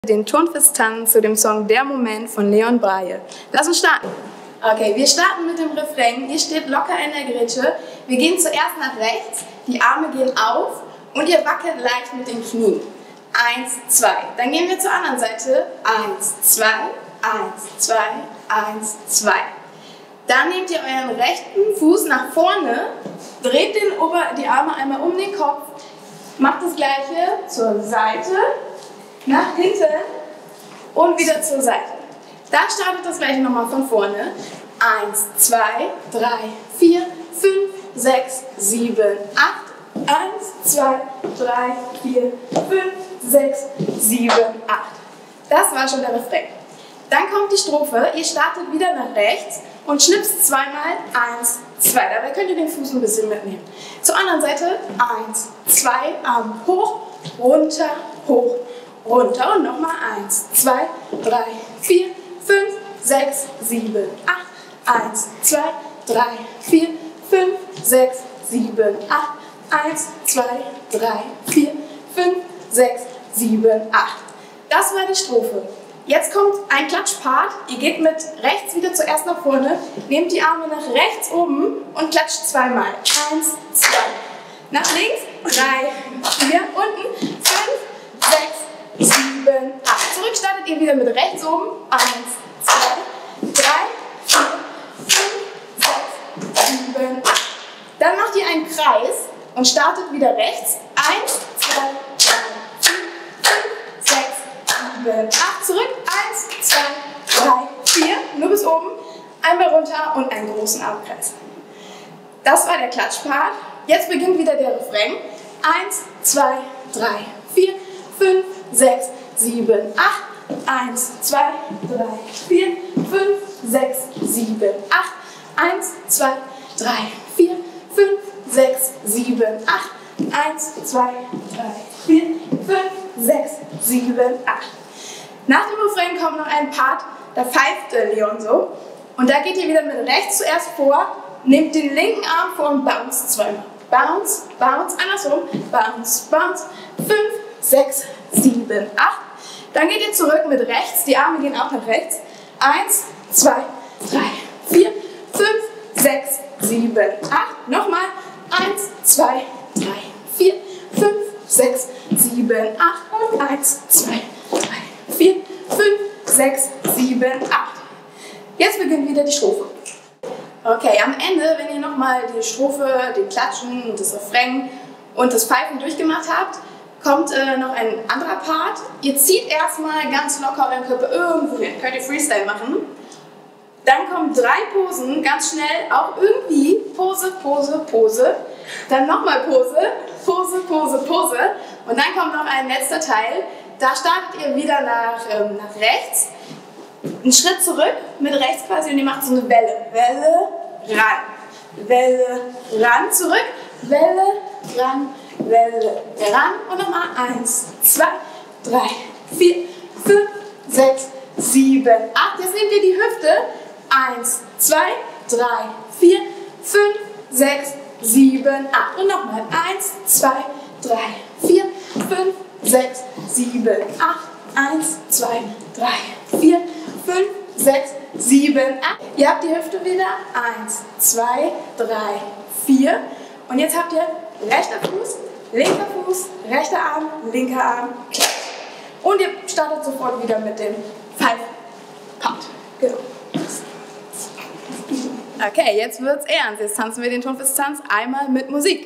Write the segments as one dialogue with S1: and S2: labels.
S1: Den Turnfest-Tanz zu dem Song Der Moment von Leon Breie. Lass uns starten. Okay, wir starten mit dem Refrain. Ihr steht locker in der Grätsche. Wir gehen zuerst nach rechts, die Arme gehen auf und ihr wackelt leicht mit den Knien. 1, 2. Dann gehen wir zur anderen Seite. 1, 2, 1, 2, 1, 2. Dann nehmt ihr euren rechten Fuß nach vorne, dreht die Arme einmal um den Kopf, macht das gleiche zur Seite, nach hinten und wieder zur Seite. Dann startet das gleiche nochmal von vorne. 1, 2, 3, 4, 5, 6, 7, 8. 1, 2, 3, 4, 5, 6, 7, 8. Das war schon der Refrain. Dann kommt die Strophe. Ihr startet wieder nach rechts und schnipst zweimal 1, 2. Dabei könnt ihr den Fuß ein bisschen mitnehmen. Zur anderen Seite 1, 2, Arm hoch, runter, hoch, runter und nochmal 1, 2, 3, 4, 5, 6, 7, 8. 1, 2, 3, 4, 5, 6, 7, 8. 1, 2, 3, 4, 5, 6, 7, 8. Das war die Strophe. Jetzt kommt ein Klatschpart. Ihr geht mit rechts wieder zuerst nach vorne, nehmt die Arme nach rechts oben und klatscht zweimal. 1, 2. Nach links, 3, 4, unten, 5, 6, 7, 8. Zurück startet ihr wieder mit rechts oben. 1, 2, 3, 4, 5, 6, 7, 8. Dann macht ihr einen Kreis und startet wieder rechts. 1, 2, 3, 4, 5, 6, 7, 8. Zurück. 1, 2, 3, 4. Nur bis oben. Einmal runter und einen großen Armkreis. Das war der Klatschpart. Jetzt beginnt wieder der Refrain. 1, 2, 3, 4, 5, 6, 7, 8. 1, 2, 3, 4, 5, 6, 7, 8. 1, 2, 3, 4, 5, 6, 7, 8. 1, 2, 3, 4, 5, 6, 7, 8. Nach dem Refrain kommt noch ein Part, da pfeift Leon so. Und da geht ihr wieder mit rechts zuerst vor, nehmt den linken Arm vor und bounce zweimal. Bounce, bounce, andersrum, bounce, bounce. 5, 6, 7, 8. Dann geht ihr zurück mit rechts, die Arme gehen auch nach rechts. 1, 2, 3, 4, 5, 6, 7, 8. Nochmal. 1, 2, 3, 4, 5, 6, 7, 8. Und 1, 2, 3, 4, 5, 6, 7, 8. Jetzt beginnt wieder die Strophe. Okay, am Ende, wenn ihr nochmal die Strophe, den Klatschen und das Refrain und das Pfeifen durchgemacht habt, kommt noch ein anderer Part. Ihr zieht erstmal ganz locker euren Körper irgendwo hin. Könnt ihr Freestyle machen. Dann kommen 3 Posen, ganz schnell, auch irgendwie Pose, Pose, Pose. Dann nochmal Pose, Pose, Pose, Pose. Und dann kommt noch ein letzter Teil. Da startet ihr wieder nach rechts. Einen Schritt zurück, mit rechts quasi, und ihr macht so eine Welle. Welle, ran. Welle, ran, zurück. Welle, ran, Welle, ran. Und nochmal 1, 2, 3, 4, 5, 6, 7, 8. Jetzt nehmt ihr die Hüfte. 1, 2, 3, 4, 5, 6, 7, 8. Und nochmal 1, 2, 3, 4, 5, 6, 7, 8. 1, 2, 3, 4, 5, 6, 7, 8. Ihr habt die Hüfte wieder. 1, 2, 3, 4. Und jetzt habt ihr rechter Fuß, rechter Arm, linker Arm, Klatsch. Und ihr startet sofort wieder mit dem Pfeif-Part. Genau. Okay, jetzt wird's ernst. Jetzt tanzen wir den Turnfest-Tanz einmal mit Musik.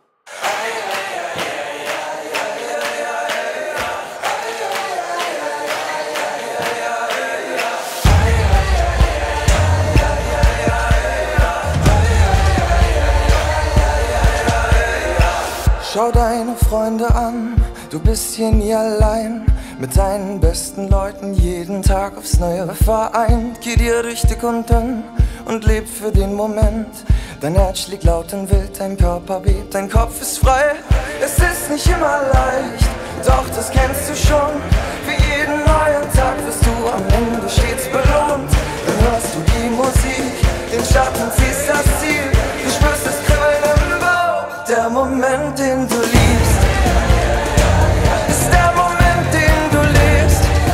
S2: Schau deine Freunde an, du bist hier nie allein. Mit deinen besten Leuten jeden Tag aufs Neue vereint. Geh dir durch dick und dünn und leb für den Moment. Dein Herz schlägt laut und wild, dein Körper bebt, dein Kopf ist frei. Es ist nicht immer leicht, doch das kennst du schon. Für jeden neuen Tag wirst du am Ende stets belohnt. Dann hörst du die Musik, den Schatten ziehst das Ziel. Du spürst das Kribbeln im Bauch. Der Moment, den du liebst, ist der Moment, den du lebst.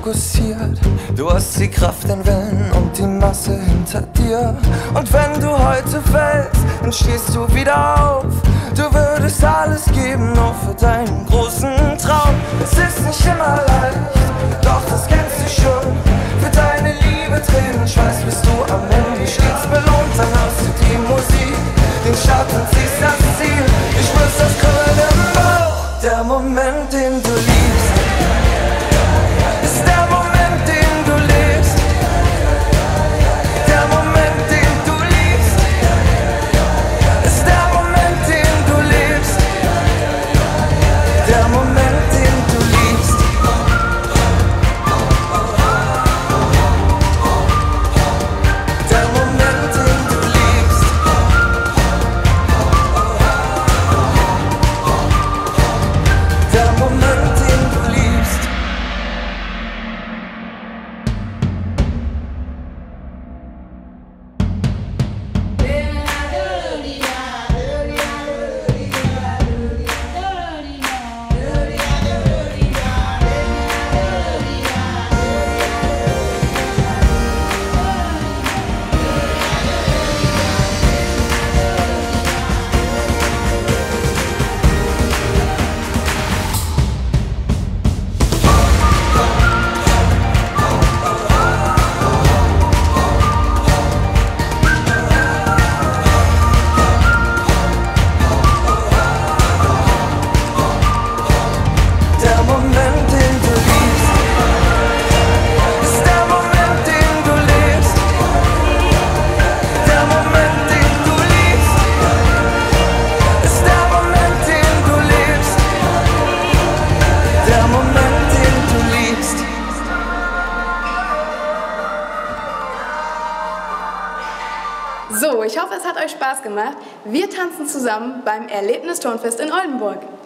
S2: fokussiert. Du hast die Kraft, den Willen und die Masse hinter dir. Und wenn du heute fällst, dann stehst du wieder auf. Du würdest alles geben, nur für deinen großen Traum. Es ist nicht immer leicht, doch das kennst du schon. Für deine Liebe, Tränen, Schweiß bist du am Ende stets belohnt. Dann hörst du die Musik, den Start und siehst das Ziel. Du spürst das Kribbeln im Bauch. Der Moment, den du liebst, ist der Moment, den du lebst. Der Moment, den du liebst, ist der Moment, den du lebst. Der Moment, den du liebst. Der Moment, den du liebst. Der Moment, den du liebst. Der Moment, den du liebst, ist der Moment, den du lebst. Der Moment, den du liebst, ist der Moment, den du lebst. Der Moment, den du liebst.
S1: So, ich hoffe, es hat euch Spaß gemacht. Wir tanzen zusammen beim Erlebnis Tonfest in Oldenburg.